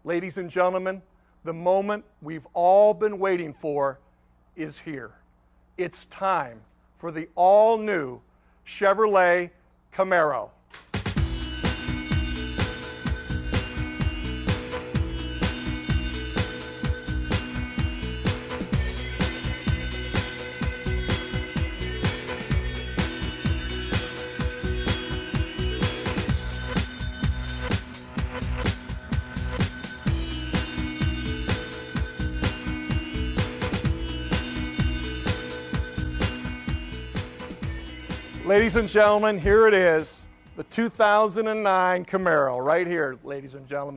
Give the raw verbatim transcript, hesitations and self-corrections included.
Ladies and gentlemen, the moment we've all been waiting for is here. It's time for the all-new Chevrolet Camaro. Ladies and gentlemen, here it is, the two thousand nine Camaro, right here, ladies and gentlemen.